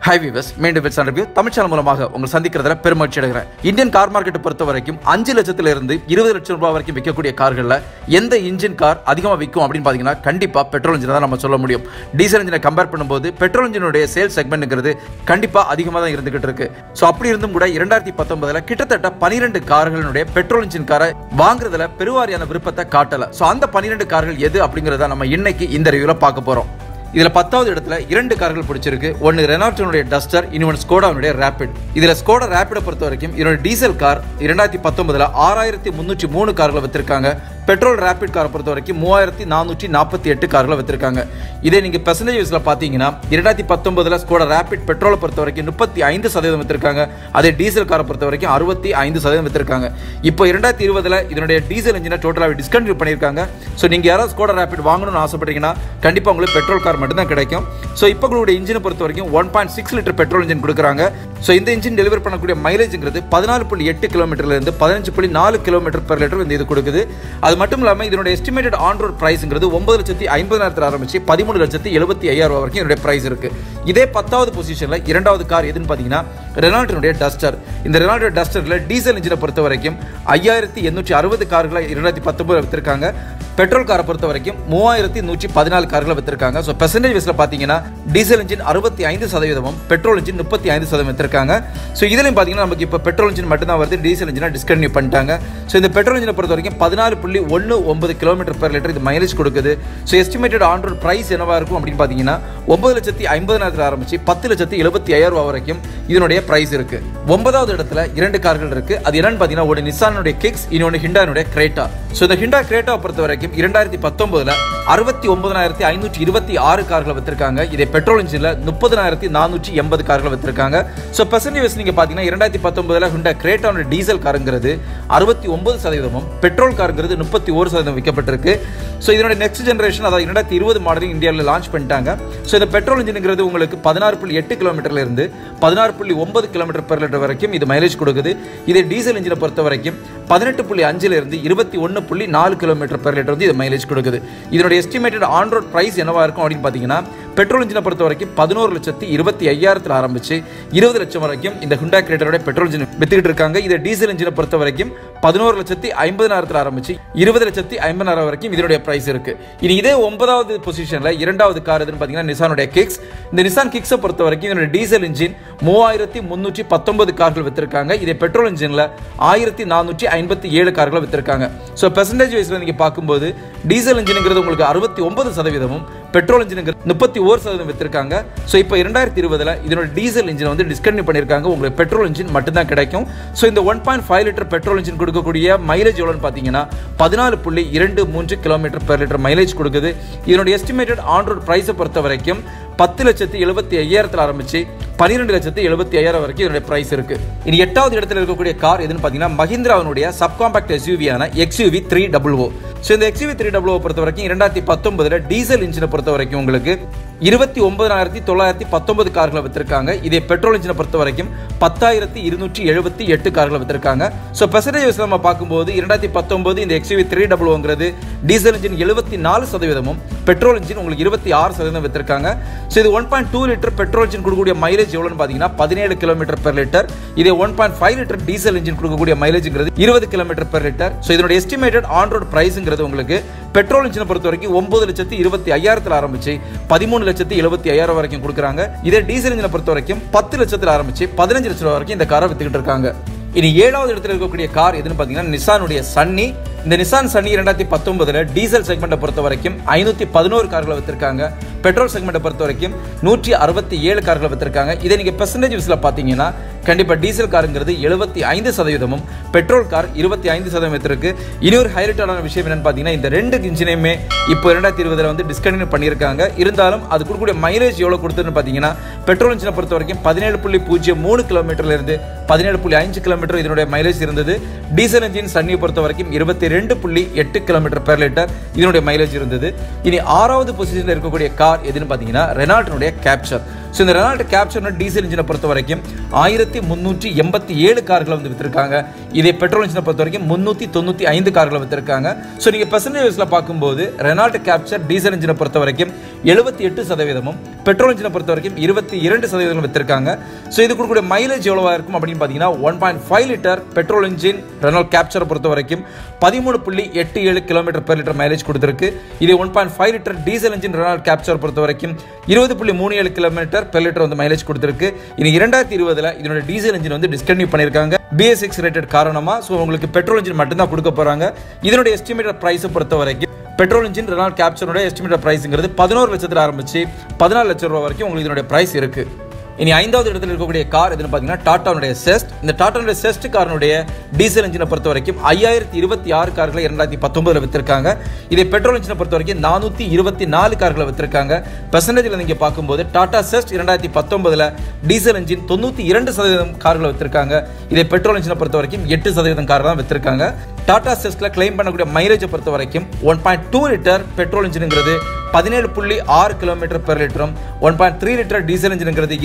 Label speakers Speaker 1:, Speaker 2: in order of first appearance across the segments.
Speaker 1: High viewers, மீண்டும் wits and review Tamil channel மூலமாக உங்கள் சந்திக்கிறதுல பெருமகிழ்ச்சி அடைகிறேன். இந்தியன் கார் மார்க்கெட்டை பொறுத்த வரைக்கும் 5 லட்சத்திலிருந்து 20 லட்சம் ரூபாய் வரைக்கும் விற்கக்கூடிய கார்களில் எந்த இன்ஜின் கார் அதிகமாக விற்கும் அப்படின்னு பார்த்தீங்கன்னா கண்டிப்பாக பெட்ரோல் இன்ஜினை தான் நம்ம சொல்ல முடியும். டீசல் இன்ஜினை கம்பேர் பண்ணும்போது பெட்ரோல் இன்ஜினுடைய சேல்ஸ் செக்மெண்ட்ங்கிறது கண்டிப்பாக அதிகமாக தான் இருந்துகிட்டு இருக்கு. ஸோ அப்படி இருந்தும் கூட 2019 கிட்டத்தட்ட 12 கார்களுடைய பெட்ரோல் இன்ஜின் காரை வாங்குறதுல பெருவாரியான விருப்பத்தை காட்டல. ஸோ அந்த 12 கார்கள் எது அப்படிங்கிறத நம்ம இன்னைக்கு இந்த ரிவ்யூல பார்க்க போறோம். இதுல 10வது இடத்துல 2 கார்கள் பிடிச்சிருக்கு. ஒன்னு ரெனால்டோனுடைய டஸ்டர், இன்னொன்று ஸ்கோடாவுடைய ரேபிட். இதுல ஸ்கோடா ரேபிடை பொறுத்த வரைக்கும் இதோட டீசல் கார் 2019 6303 கார்களை வித்திருக்காங்க. பெட்ரோல் ரேபிட் காரை பொறுத்த வரைக்கும் 3448 கார்களை வித்திருக்காங்க. இதே நீங்க பெர்சன்டேஜ் வைஸ்ல பாத்தீங்கன்னா 2019 ஸ்கோடா ரேபிட் பெட்ரோலை பொறுத்த வரைக்கும் 35% வித்திருக்காங்க. அதே டீசல் காரை பொறுத்த வரைக்கும் 65% வித்திருக்காங்க. இப்போ 2020 இதனுடைய டீசல் இன்ஜினை டோட்டலாக டிஸ்கண்டினியூ பண்ணியிருக்காங்க. ஸோ நீங்க யாராவது ஸ்கோடா ரேபிட் வாங்கணும்னு ஆசைப்பட்டீங்கன்னா கண்டிப்பா உங்களுக்கு பெட்ரோல் கார் மட்டும் தான் கிடைக்கும். ஸோ இப்போ உங்களுடைய இன்ஜினை பொறுத்த வரைக்கும் 1.6 லிட்டர் பெட்ரோல் இன்ஜின் கொடுக்குறாங்க. ஸோ இந்த இன்ஜின் டெலிவரி பண்ணக்கூடிய மைலேஜ்ங்கிறது 14.8 கிலோமீட்டர்ல இருந்து 15.4 கிலோமீட்டர் பெர் லிட்டர் இந்த இது கொடுக்குது. அது மட்டும் இல்லாமல் இதனுடைய எஸ்டிமேட்டட் ஆன் ரோட் பிரைஸ்ங்கிறது 9,50,000 ஆரம்பிச்சு 13,75,000 வரைக்கும் இதனுடைய பிரைஸ் இருக்கு. இதே 10வது பொசிஷன்ல இரண்டாவது கார் எதுன்னு பாத்தீங்கன்னா ரெனால்டோனுடைய டஸ்டர். இந்த ரெனால்டோ டஸ்டர்ல டீசல் இன்ஜினை பொறுத்த வரைக்கும் 5860 கார்களை 2019 வித்திருக்காங்க. பெட்ரோல் காரை பொறுத்த வரைக்கும் 3114 கார்களை வித்திருக்காங்க. ஸோ பெர்சன்டேஜ் வைஸ்ல பாத்தீங்கன்னா டீசல் இன்ஜின் 65%, பெட்ரோல் இன்ஜின் 35% வித்திருக்காங்க. ஸோ இதுலையும் பாத்தீங்கன்னா நமக்கு இப்போ பெட்ரோல் இன்ஜின் மட்டும் தான் வருது, டீசல் இன்ஜினை டிஸ்கண்டினியூ பண்ணிட்டாங்க. ஸோ இந்த பெட்ரோல் இன்ஜினை பொறுத்த வரைக்கும் 14.19 கிலோமீட்டர் பெர் லிட்டர் இது மைலேஜ் கொடுக்குது. So estimated on road price என்னவா இருக்கும் அப்படின்னு பாத்தீங்கன்னா 9,50,000 ஆரம்பிச்சு 10,75,000 வரைக்கும் இதனுடைய பிரைஸ் இருக்கு. 9வது இடத்துல 2 கார்கள் இருக்கு. அது என்னன்னு பாத்தீங்கன்னா ஒரு நிசானுடைய கிக்ஸ், இன்னொன்று ஹிண்டானுடைய கிரேட்டா. ஸோ இந்த ஹிண்டா கிரேட்டாவை பொறுத்த வரைக்கும் 2019 69,526 கார்களை வித்திருக்காங்க. இதே பெட்ரோல் இன்ஜின்ல 30,480 கார்களை வித்திருக்காங்க. ஸோ பெர்சன்டேஜ் நீங்க பாத்தீங்கன்னா 2019 ஹிண்டா கிரேட்டாவோட டீசல் காருங்கிறது 69%, பெட்ரோல் காருங்கிறது 31% விற்கப்பட்டிருக்கு. ஸோ இதனுடைய நெக்ஸ்ட் ஜெனரேஷன் அதாவது 2020 மாடலிங் இந்தியாவில் லான்ச் பண்ணிட்டாங்க. ஸோ இந்த பெட்ரோல் இன்ஜின்ங்கிறது உங்களுக்கு 16.8 கிலோமீட்டர்ல இருந்து 16.9 கிலோமீட்டர் பெர் லிட்டர் வரைக்கும் இது மைலேஜ் கொடுக்குது. இதே டீசல் இன்ஜினை பொறுத்த வரைக்கும் 18.5 இருந்து 21.4 கிலோமீட்டர் பெர் லிட்டர் வந்து இது மைலேஜ் கொடுக்குது. இதனுடைய எஸ்டிமேட்டட் ஆன் ரோட் பிரைஸ் என்னவா இருக்கும் அப்படின்னு பாத்தீங்கன்னா பெட்ரோல் இன்ஜினை பொறுத்த வரைக்கும் 11,25,000 ஆரம்பிச்சு 20 லட்சம் வரைக்கும் இந்த ஹுண்டா கிரேட்டரோட பெட்ரோல் இன்ஜின் வித்துக்கிட்டு இருக்காங்க. இதை டீசல் இன்ஜினை பொறுத்த வரைக்கும் 11,50,000 ஆரம்பிச்சு 20,50,000 வரைக்கும் இதனுடைய பிரைஸ் இருக்கு. இனி இதே 9வது பொசிஷன்ல இரண்டாவது கார் எதுன்னு பாத்தீங்கன்னா நிசானுடைய கிக்ஸ். இந்த நிசான் கிக்ஸை பொறுத்த வரைக்கும் இதனுடைய டீசல் இன்ஜின் 3,319 கார்கள் வித்திருக்காங்க. இதே பெட்ரோல் இன்ஜின்ல 1,457 கார்களை வித்திருக்காங்க. ஸோ பெர்சன்டேஜ் வைஸ்ல நீங்க பார்க்கும்போது டீசல் இன்ஜின்ங்கிறது உங்களுக்கு 69%, பெட்ரோல் இன்ஜின்ங்கிறது 31% வித்திருக்காங்க. ஸோ இப்போ 2020 இதனோட டீசல் இன்ஜின் வந்து டிஸ்கண்டினியூ பண்ணியிருக்காங்க. உங்களுக்கு பெட்ரோல் இன்ஜின் மட்டும் தான் கிடைக்கும். ஸோ இந்த 1.5 லிட்டர் பெட்ரோல் இன்ஜின் கொடுக்கக்கூடிய மைலேஜ் எவ்வளோன்னு பார்த்தீங்கன்னா 14.23 கிலோமீட்டர் பெர் லிட்டர் மைலேஜ் கொடுக்குது. இதனுடைய எஸ்டிமேட்டட் ஆன் ரோட் பிரைஸை பொறுத்த வரைக்கும் 10,75,000 ஆரம்பிச்சு 12,75,000 வரைக்கும் இதனுடைய பிரைஸ் இருக்கு. இனி 8வது இடத்துல இருக்கக்கூடிய கார் எதுன்னு பாத்தீங்கன்னா மஹிந்திராவினுடைய சப்காம்பாக்ட் எஸ்யூவியான XUV 300. ஸோ இந்த XUV 300 பொறுத்த வரைக்கும் 2019 டீசல் இன்ஜினை பொறுத்த வரைக்கும் உங்களுக்கு 29,919 கார்களை வித்திருக்காங்க. இதே பெட்ரோல் இன்ஜினை பொறுத்த வரைக்கும் 10,278 கார்களை வித்திருக்காங்க. ஸோ பெர்சன்டேஜ் நம்ம பார்க்கும்போது 2019 இந்த XUV 300 diesel engine 74%, petrol engine உங்களுக்கு 26% வித்திருக்காங்க. ஸோ இது 1.2 லிட்டர் பெட்ரோல் இன்ஜின் கொடுக்கக்கூடிய மைலேஜ் எவ்வளோன்னு பார்த்தீங்கன்னா 17 கிலோமீட்டர் பெர் லிட்டர். இதே 1.5 லிட்டர் டீசல் இன்ஜின் கொடுக்கக்கூடிய மைலேஜ்ங்கிறது 20 கிலோமீட்டர் பெர் லிட்டர். ஸோ இதனுடைய எஸ்டிமேட்டட் ஆன் ரோட் பிரைஸ்ங்கிறது உங்களுக்கு பெட்ரோல் இன்ஜினை பொறுத்த வரைக்கும் 9,25,000 ஆரம்பிச்சு 13,75,000 வரைக்கும் கொடுக்குறாங்க. இதே டீசல் இன்ஜினை பொறுத்த வரைக்கும் 10 லட்சத்தில் ஆரம்பிச்சு 15 லட்சம் வரைக்கும் இந்த காரை வித்துக்கிட்டு இருக்காங்க. இனி 7வது இடத்துல இருக்கக்கூடிய கார் எதுன்னு பாத்தீங்கன்னா நிசானுடைய சன்னி. இந்த நிசான் சன்னி 2019 டீசல் செக்மெண்ட்டை பொறுத்த வரைக்கும் 511 கார்களை வித்திருக்காங்க. பெட்ரோல் செக்மெண்ட்டை பொறுத்த வரைக்கும் 167 கார்களை வித்திருக்காங்க. இதை நீங்க பெர்சன்டேஜ் வைஸ்ல பாத்தீங்கன்னா கண்டிப்பா டீசல் காருங்கிறது 75%, பெட்ரோல் கார் 25% வித்திருக்கு. இன்னொரு ஹைலைட்டான விஷயம் என்னன்னு பாத்தீங்கன்னா இந்த 2 இன்ஜினையுமே இப்போ 2020 வந்து டிஸ்கண்டினியூ பண்ணியிருக்காங்க. இருந்தாலும் அது கொடுக்கக்கூடிய மைலேஜ் எவ்வளவு கொடுத்துன்னு பாத்தீங்கன்னா பெட்ரோல் இன்ஜினை பொறுத்த வரைக்கும் 17.03 கிலோமீட்டர்ல இருந்து 17.5 கிலோமீட்டர் இதனுடைய மைலேஜ் இருந்தது. டீசல் இன்ஜின் சன்னியை பொறுத்த வரைக்கும் 22.8 கிலோமீட்டர் பெர் லிட்டர் இதனுடைய மைலேஜ் இருந்தது. இனி 6வது பொசிஷன்ல இருக்கக்கூடிய கார் எதுன்னு பாத்தீங்கன்னா ரெனால்டோனுடைய கேப்சர். ஸோ இந்த ரெனால்ட் கேப்சர் டீசல் இன்ஜினை பொறுத்த வரைக்கும் 1387 கார்களை வந்து வித்திருக்காங்க. இதே பெட்ரோல் இன்ஜினை பொறுத்த வரைக்கும் 395 கார்களை வித்திருக்காங்க. ஸோ நீங்கள் பெர்சன்டேஜ்ல பார்க்கும்போது ரெனால்ட் கேப்சர் டீசல் இன்ஜினை பொறுத்த வரைக்கும் 78%, பெட்ரோல் இன்ஜினை பொறுத்த வரைக்கும் 22% வித்திருக்காங்க. ஸோ இது கொடுக்கக்கூடிய மைலேஜ் எவ்வளவா இருக்கும் அப்படின்னு பார்த்தீங்கன்னா 1.5 லிட்டர் பெட்ரோல் இன்ஜின் ரெனால்ட் கேப்சரை பொறுத்த வரைக்கும் 13.87 கிலோமீட்டர் பெர் லிட்டர் மைலேஜ் கொடுத்திருக்கு. இதே 1.5 litre diesel engine Renault Captur பொறுத்த வரைக்கும் 20.37 கிலோமீட்டர் பெர் லிட்டர் வந்து மைலேஜ் கொடுத்திருக்கு. இது 2020 இதனோட டீசல் இன்ஜின் வந்து டிஸ்கண்டினியூ பண்ணியிருக்காங்க BS6 ரேட்டட் காரணமா. ஸோ உங்களுக்கு பெட்ரோல் இன்ஜின் மட்டும்தான் கொடுக்க போறாங்க. இதனுடைய எஸ்டிமேட்டட் பிரைஸை பொறுத்த வரைக்கும் பெட்ரோல் இன்ஜின் ரெனால்ட் கேப்சரோட எஸ்டிமேட்டட் பிரைஸ்ங்கிறது 11 லட்சத்தில் ஆரம்பிச்சு 14 லட்சம் ரூபாய் வரைக்கும் உங்களுக்கு இதனுடைய பிரைஸ் இருக்கு. இனி 5வது இடத்துல இருக்கக்கூடிய கார் எதுன்னு பார்த்தீங்கன்னா டாடாவுடைய செஸ்ட். இந்த டாடாவுடைய செஸ்ட் காரனுடைய டீசல் இன்ஜினை பொறுத்த வரைக்கும் 5026 கார்களை 2019 வித்திருக்காங்க. இதே பெட்ரோல் இன்ஜினை பொறுத்த வரைக்கும் 424 கார்களை வித்திருக்காங்க. பெர்சன்டேஜில் நீங்கள் பார்க்கும்போது டாடா செஸ்ட் 2019 டீசல் இன்ஜின் 92% கார்களை வித்திருக்காங்க. இதே பெட்ரோல் இன்ஜினை பொறுத்த வரைக்கும் 8% கார் தான் வித்திருக்காங்க. டாடா செஸ்ட்ல கிளைம் பண்ணக்கூடிய மைலேஜை பொறுத்த வரைக்கும் 1.2 லிட்டர் பெட்ரோல் இன்ஜின்ங்கிறது 17.6 கிலோமீட்டர் பெர் லிட்டரும், 1.3 லிட்டர் டீசல் இன்ஜின்ங்கிறது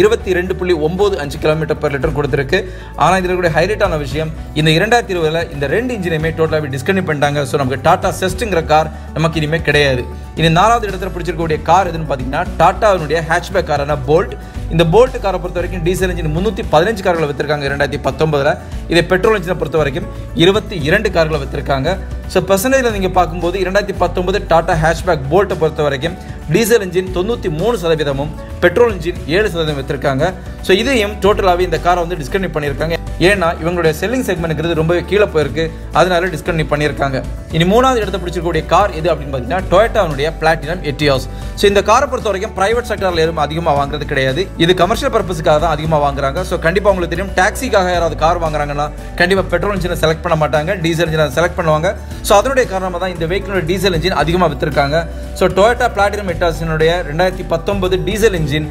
Speaker 1: 22.95 கிலோமீட்டர் பெர் லிட்டரும் கொடுத்திருக்கு. ஆனால் இதில் கூட ஹைலைட்டான விஷயம், இந்த 2020 இந்த 2 இன்ஜினையுமே டோட்டலாக டிஸ்கண்டினியூ பண்ணிட்டாங்க. ஸோ நமக்கு டாடா செஸ்ட்ங்கிற கார் நமக்கு இனிமேல் கிடையாது. இனி 4வது இடத்துல பிடிச்சிருக்கக்கூடிய கார் எதுன்னு பார்த்தீங்கன்னா டாடாவுடைய ஹேட்ச்பேக் காரான போல்ட். இந்த போல்ட் காரை பொறுத்த வரைக்கும் டீசல் இன்ஜின் 315 கார்களை வித்திருக்காங்க 2019. இதை பெட்ரோல் இன்ஜினை பொறுத்த வரைக்கும் 22 கார்களை வித்திருக்காங்க. ஸோ பெர்சன்டேஜில் நீங்கள் பார்க்கும்போது 2019 டாடா ஹேட்ச்பேக் போல்ட்டை பொறுத்த வரைக்கும் டீசல் இன்ஜின் 93%, பெட்ரோல் இன்ஜின் 7% வித்திருக்காங்க. ஸோ இதையும் டோட்டலாகவே இந்த காரை வந்து டிஸ்கண்டினியூ பண்ணியிருக்காங்க. ஏன்னா இவங்களுடைய செல்லிங் செக்மெண்ட்ங்கிறது ரொம்ப கீழே போயிருக்கு, அதனால டிஸ்கண்டினியூ பண்ணியிருக்காங்க. இனி 3வது இடத்தை பிடிச்சிருக்கக்கூடிய கார் எது அப்படின்னு பார்த்தீங்கன்னா டொயோட்டாவுடைய பிளாட்டினம் எட்டியாஸ். ஸோ இந்த காரை பொறுத்த வரைக்கும் பிரைவேட் செக்டரில் யாரும் அதிகமாக வாங்குறது கிடையாது. இது கமர்ஷியல் பர்பஸுக்காக தான் அதிகமாக வாங்குறாங்க. ஸோ கண்டிப்பாக உங்களுக்கு தெரியும், டாக்ஸிக்காக யாராவது கார் வாங்குறாங்கன்னா கண்டிப்பாக பெட்ரோல் இன்ஜினை செலக்ட் பண்ண மாட்டாங்க, டீசல் இன்ஜினை செலக்ட் பண்ணுவாங்க. ஸோ அதனுடைய காரணமாக தான் இந்த வெஹிக்கிளோட டீசல் இன்ஜின் அதிகமாக வித்திருக்காங்க. ஸோ டொயோட்டா பிளாட்டினம் எட்டியாஸினுடைய 2019 டீசல் இன்ஜின்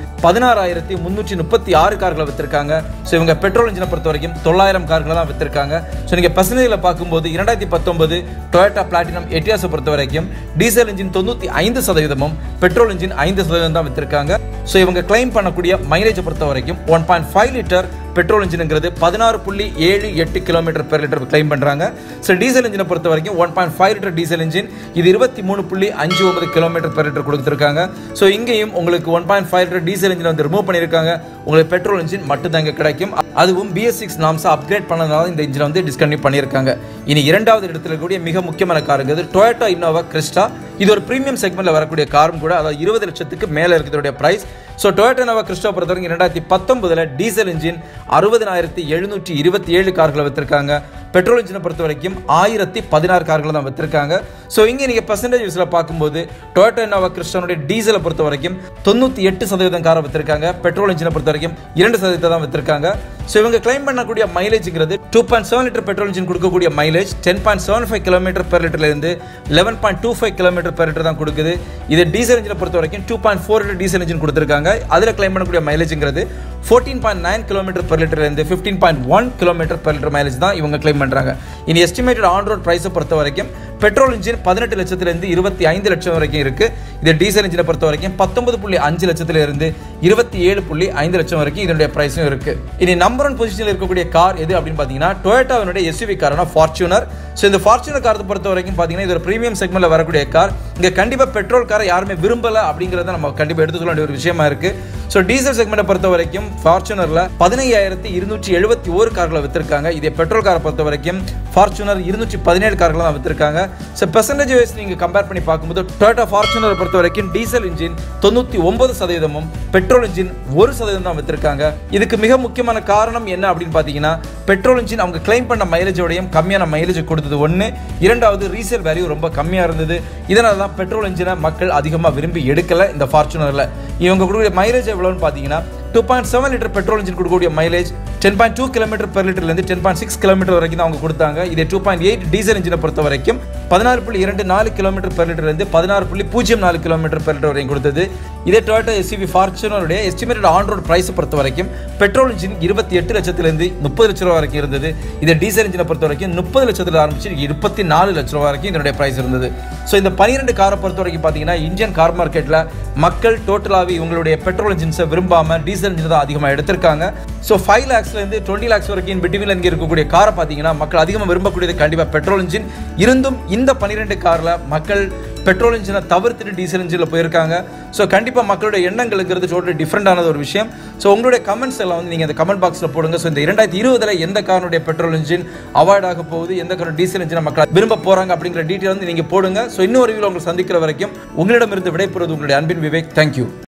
Speaker 1: 16,336 கார்களை வித்திருக்காங்க. ஸோ இவங்க பெட்ரோல் இன்ஜினை பொறுத்த வரைக்கும் 900 கார்களை தான் வித்திருக்காங்க. ஸோ நீங்கள் பெர்சன்டேஜில் பார்க்கும்போது 2019 டொயோட்டா பிளாட்டினம் எட்டியாஸை பொறுத்த வரைக்கும் டீசல் இன்ஜின் 95%, பெட்ரோல் இன்ஜின் 5% தான் வித்திருக்காங்க. ஸோ இவங்க கிளைம் பண்ணக்கூடிய மைலேஜை பொறுத்த வரைக்கும் 1.5 லிட்டர் பெட்ரோல் இன்ஜின்ங்கிறது 16.78 கிலோமீட்டர் பெர் லிட்டர் கிளைம் பண்றாங்க. ஸோ டீசல் இன்ஜினை பொறுத்த வரைக்கும் 1.5 லிட்டர் டீசல் இன்ஜின் இது 23.59 கிலோமீட்டர் பெர் லிட்டர் கொடுத்துருக்காங்க. ஸோ இங்கேயும் உங்களுக்கு 1.5 லிட்டர் டீசல் இன்ஜின் வந்து ரிமூவ் பண்ணியிருக்காங்க. உங்களுக்கு பெட்ரோல் இன்ஜின் மட்டும் தான் இங்கே கிடைக்கும். அதுவும் BS6 நாம்ஸை அப்கிரேட் பண்ணதுனால இந்த இன்ஜினை வந்து டிஸ்கண்டினியூ பண்ணியிருக்காங்க. இனி 2வது இடத்துல இருக்கக்கூடிய மிக முக்கியமான காருங்கிறது டொயோட்டா இன்னோவா கிறிஸ்டா. இது ஒரு பிரீமியம் செக்மெண்ட்ல வரக்கூடிய காரும் கூட, அதாவது 20 லட்சத்துக்கு மேலே இருக்கிறதுடைய price. So Toyota Innova Crysta பொறுத்த வரைக்கும் 2019 டீசல் இன்ஜின் 60,727 கார்களை வித்திருக்காங்க. பெட்ரோல் இன்ஜினை பொறுத்த வரைக்கும் 1016 கார்களை தான் வித்திருக்காங்க. ஸோ இங்கே நீங்கள் பெர்சன்டேஜ்ல பார்க்கும்போது டொயோட்டா இன்னோவா கிறிஸ்டானுடைய டீசலை பொறுத்த வரைக்கும் 98% காரை வித்திருக்காங்க. பெட்ரோல் இன்ஜினை பொறுத்த வரைக்கும் 2% தான் வித்திருக்காங்க. ஸோ இவங்க கிளைம் பண்ணக்கூடிய மைலேஜ்ங்கிறது 2.7 லிட்டர் பெட்ரோல் இன்ஜின் கொடுக்கக்கூடிய மைலேஜ் 10.75 கிலோமீட்டர் பெர் லிட்டர்ல இருந்து 11.25 கிலோமீட்டர் பெர் லிட்டர் தான் கொடுக்குது. இது டீசல் இன்ஜினை பொறுத்த வரைக்கும் 2.4 லிட்டர் டீசல் இன்ஜின் கொடுத்துருக்காங்க. அதில் கிளைம் பண்ணக்கூடிய மைலேஜ்ங்கிறது 14.9 கிலோமீட்டர் பெர் லிட்டர்ல இருந்து 15.1 கிலோமீட்டர் பெர் லிட்டர் மைலேஜ் தான் இவங்க கிளைம் பண்றாங்க. இனி எஸ்டிமேட்டட் ஆன் ரோட் பிரைஸை பொறுத்த வரைக்கும் பெட்ரோல் இன்ஜின் 18 லட்சத்திலிருந்து 25 லட்சம் வரைக்கும் இருக்கு. இது டீசல் இன்ஜினை பொறுத்த வரைக்கும் 19.5 லட்சத்திலிருந்து 27.5 லட்சம் வரைக்கும் இதனுடைய பிரைஸும் இருக்கு. இனி நம்பர் 1 பொசிஷனில் இருக்கக்கூடிய கார் எது அப்படின்னு பார்த்தீங்கன்னா டொயோட்டாவினுடைய SUV காரான ஃபார்ச்சுனர். ஸோ இந்த ஃபார்ச்சுனர் காரை பொறுத்த வரைக்கும் பார்த்தீங்கன்னா இது ஒரு பிரீமியம் செக்மெண்ட்ல வரக்கூடிய கார். இங்கே கண்டிப்பாக பெட்ரோல் காரை யாருமே விரும்பல அப்படிங்கிறத நம்ம கண்டிப்பாக எடுத்து சொல்ல வேண்டிய ஒரு விஷயமா இருக்கு. ஸோ டீசல் செக்மெண்ட்டை பொறுத்த வரைக்கும் ஃபார்ச்சுனர்ல 15,271 கார்களை வித்திருக்காங்க. இதே பெட்ரோல் காரை பொறுத்த வரைக்கும் ஃபார்ச்சுனர் 217 கார்களை தான் வித்திருக்காங்க. ஸோ பெர்சன்டேஜ் வைஸ் நீங்க கம்பேர் பண்ணி பார்க்கும்போது டொயோட்டா ஃபார்ச்சுனர் பொறுத்த வரைக்கும் டீசல் இன்ஜின் 99%, பெட்ரோல் இன்ஜின் 1% தான் வித்திருக்காங்க. இதுக்கு மிக முக்கியமான காரணம் என்ன அப்படின்னு பார்த்தீங்கன்னா பெட்ரோல் இன்ஜின் அவங்க கிளைம் பண்ண மைலேஜோடையும் கம்மியான மைலேஜ் கொடுத்தது ஒன்று. 2வது ரீசேல் வேல்யூ ரொம்ப கம்மியாக இருந்தது. இதனால தான் பெட்ரோல் இன்ஜினை மக்கள் அதிகமாக விரும்பி எடுக்கல. இந்த ஃபார்ச்சுனர்ல இவங்க கொடுக்கக்கூடிய மைலேஜ் எவ்வளோன்னு பார்த்தீங்கன்னா 2.7 லிட்டர் பெட்ரோல் இன்ஜின் கொடுக்கக்கூடிய மைலேஜ் 10.2 கிலோமீட்டர் பெர் லிட்டர்லேருந்து 10.6 கிலோமீட்டர் வரைக்கும் தான் அவங்க கொடுத்தாங்க. இதே 2.8 டீசல் இன்ஜினை பொறுத்த வரைக்கும் 16.24 கிலோமீட்டர் பெர் லிட்டர்லேருந்து 16.04 கிலோமீட்டர் பெர் லிட்டர் வரைக்கும் கொடுத்தது. இதே டொயோட்டா SUV ஃபார்ச்சுனருடைய எஸ்டிமேட்டட் ஆன் ரோட் பிரைஸ் பொறுத்த வரைக்கும் பெட்ரோல் இன்ஜின் 28 லட்சத்திலிருந்து 30 லட்ச ரூபா வரைக்கும் இருந்தது. இதே டீசல் இன்ஜினை பொறுத்த வரைக்கும் 30 லட்சத்தில் ஆரம்பிச்சு 24 லட்ச ரூபா வரைக்கும் இதனுடைய பிரைஸ் இருந்தது. ஸோ இந்த 12 காரை பொறுத்த வரைக்கும் பார்த்தீங்கன்னா இந்தியன் கார் மார்க்கெட்டில் மக்கள் டோட்டலாகவே இவங்களுடைய பெட்ரோல் இன்ஜின்ஸை விரும்பாமல் டீசல் இன்ஜின் தான் அதிகமாக எடுத்திருக்காங்க. ஸோ 5 lakhsலேருந்து 20 lakhs வரைக்கும் பிட்வீனில் இங்கே இருக்கக்கூடிய காரை பார்த்தீங்கன்னா மக்கள் அதிகமாக விரும்பக்கூடியது கண்டிப்பாக பெட்ரோல் இன்ஜின். இருந்தும் இந்த 12 காரில் மக்கள் பெட்ரோல் இன்ஜினை தவிர்த்துட்டு டீசல் இன்ஜினில் போயிருக்காங்க. ஸோ கண்டிப்பாக மக்களுடைய எண்ணங்களுங்கிறது டோட்டலி டிஃப்ரெண்டானது ஒரு விஷயம். ஸோ உங்களுடைய கமெண்ட்ஸ் எல்லாம் வந்து நீங்கள் இந்த கமெண்ட் பாக்ஸில் போடுங்க. ஸோ இந்த 2020 எந்த காரனுடைய பெட்ரோல் இன்ஜின் அவாய்ட் ஆக போகுது, எந்த காரோட டீசல் இன்ஜினை மக்கள் விரும்ப போகிறாங்க அப்படிங்கிற டீட்டெயில் வந்து நீங்கள் போடுங்க. ஸோ இன்னொரு வீடியோவில் உங்களை சந்திக்கிற வரைக்கும் உங்களிடமிருந்து விடைபெறுவது உங்களுடைய அன்பின் விவேக். தேங்க்யூ.